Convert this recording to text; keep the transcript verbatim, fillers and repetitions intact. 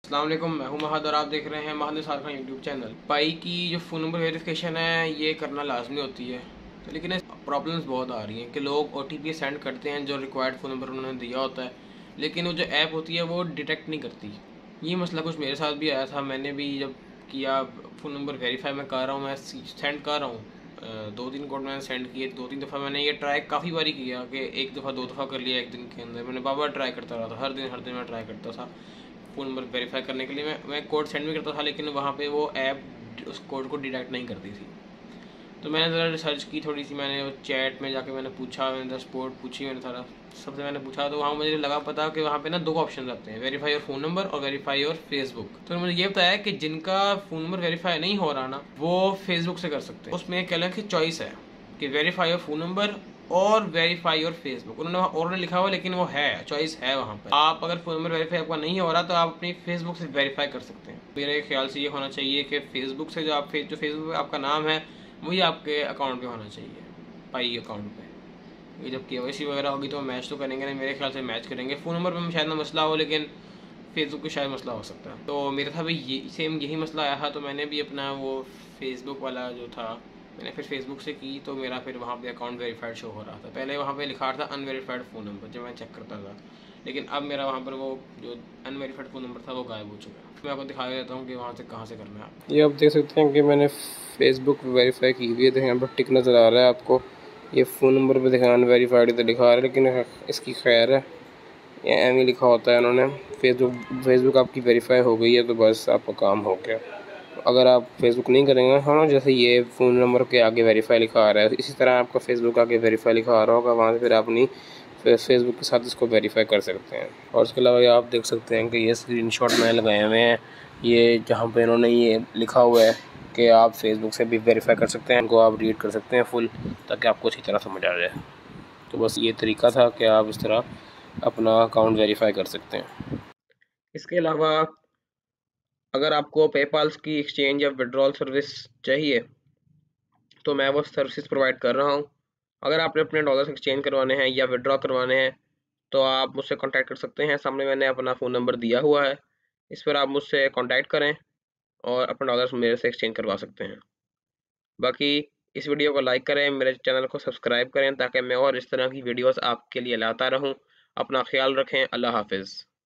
अस्सलाम वालेकुम, मैं हूं महद और आप देख रहे हैं महद निसार खान यूट्यूब चैनल। पाई की जो फ़ोन नंबर वेरिफिकेशन है ये करना लाजमी होती है, तो लेकिन इस प्रॉब्लम्स बहुत आ रही हैं कि लोग ओ टी पी सेंड करते हैं जो रिक्वायर्ड फ़ोन नंबर उन्होंने दिया होता है, लेकिन वो जो ऐप होती है वो डिटेक्ट नहीं करती। ये मसला कुछ मेरे साथ भी आया था। मैंने भी जब किया फ़ोन नंबर वेरीफाई मैं कर रहा हूँ, मैं सेंड कर रहा हूँ, दो तीन कोड मैंने सेंड किए, दो तीन दफ़ा मैंने ये ट्राई काफ़ी बारी किया कि एक दफ़ा दो दफ़ा कर लिया एक दिन के अंदर। मैंने बार बार ट्राई करता रहा था, हर दिन हर दिन मैं ट्राई करता था फ़ोन नंबर वेरीफाई करने के लिए। मैं मैं कोड सेंड भी करता था, लेकिन वहाँ पे वो ऐप उस कोड को डिटेक्ट नहीं करती थी। तो मैंने ज़रा रिसर्च की थोड़ी सी, मैंने चैट में जाके मैंने पूछा, मैंने सपोर्ट पूछी, मैंने सारा सबसे मैंने पूछा, तो वहाँ मुझे लगा पता कि वहाँ पे ना दो ऑप्शन आते हैं, वेरीफाई और फ़ोन नंबर और वेरीफाई और फेसबुक। तो मुझे ये बताया कि जिनका फ़ोन नंबर वेरीफाई नहीं हो रहा ना, वो फेसबुक से कर सकते हैं। उसमें कह लें कि चॉइस है कि वेरीफाई और फ़ोन नंबर और वेरीफाई और फेसबुक। उन्होंने वहाँ और लिखा हुआ, लेकिन वो है, चॉइस है वहाँ पर। आप अगर फ़ोन नंबर वेरीफाई आपका नहीं हो रहा तो आप अपनी फेसबुक से वेरीफाई कर सकते हैं। मेरे ख्याल से ये होना चाहिए कि फेसबुक से जो आप जो फेसबुक आपका नाम है वही आपके अकाउंट पे होना चाहिए, पाई अकाउंट पे। ये जब के वाई सी वगैरह होगी तो मैच तो करेंगे नहीं, मेरे ख्याल से मैच करेंगे। फ़ोन नंबर पे शायद ना मसला हो, लेकिन फेसबुक पे शायद मसला हो सकता है। तो मेरे था भाई ये सेम यही मसला आया था, तो मैंने भी अपना वो फेसबुक वाला जो था, मैंने फिर फेसबुक से की, तो मेरा फिर वहाँ पे अकाउंट वेरीफाइड शो हो रहा था। पहले वहाँ पे लिखा था अनवेरीफाइड फ़ोन नंबर जब मैं चेक करता था, लेकिन अब मेरा वहाँ पर वो जो अनवेरीफाइड फ़ोन नंबर था वो गायब हो चुका है। मैं आपको दिखा देता हूँ कि वहाँ से कहाँ से करना है आप। ये आप देख सकते हैं कि मैंने फेसबुक वेरीफाई की हुई है। देखें यहाँ पर टिक नज़र आ रहा है आपको। ये फ़ोन नंबर पे देखें अनवेरीफाइड तो लिखा आ रहा है, लेकिन इसकी खैर है, ये एम ही लिखा होता है उन्होंने। फेसबुक फेसबुक आपकी वेरीफाई हो गई है तो बस आपका काम हो गया। अगर आप फेसबुक नहीं करेंगे, हाँ, जैसे ये फ़ोन नंबर के आगे वेरीफाई लिखा आ रहा है, इसी तरह आपका फेसबुक आगे वेरीफाई लिखा आ रहा होगा, वहाँ से फिर आप अपनी फेसबुक के साथ इसको वेरीफाई कर सकते हैं। और उसके अलावा ये आप देख सकते हैं कि ये स्क्रीनशॉट मैंने लगाए हुए हैं, ये जहाँ पे इन्होंने ये लिखा हुआ है कि आप फेसबुक से भी वेरीफाई कर सकते हैं, उनको आप रीड कर सकते हैं फुल, ताकि आपको अच्छी तरह समझ आ जाए। तो बस ये तरीका था कि आप इस तरह अपना अकाउंट वेरीफाई कर सकते हैं। इसके अलावा अगर आपको पेपाल की एक्सचेंज या विड्रॉल सर्विस चाहिए तो मैं वो सर्विस प्रोवाइड कर रहा हूँ। अगर आपने अपने डॉलर्स एक्सचेंज करवाने हैं या विड्रॉ करवाने हैं तो आप मुझसे कांटेक्ट कर सकते हैं। सामने मैंने अपना फ़ोन नंबर दिया हुआ है, इस पर आप मुझसे कांटेक्ट करें और अपने डॉलर्स मेरे से एक्सचेंज करवा सकते हैं। बाकी इस वीडियो को लाइक करें, मेरे चैनल को सब्सक्राइब करें, ताकि मैं और इस तरह की वीडियोस आपके लिए लाता रहूं। अपना ख्याल रखें। अल्लाह हाफिज़।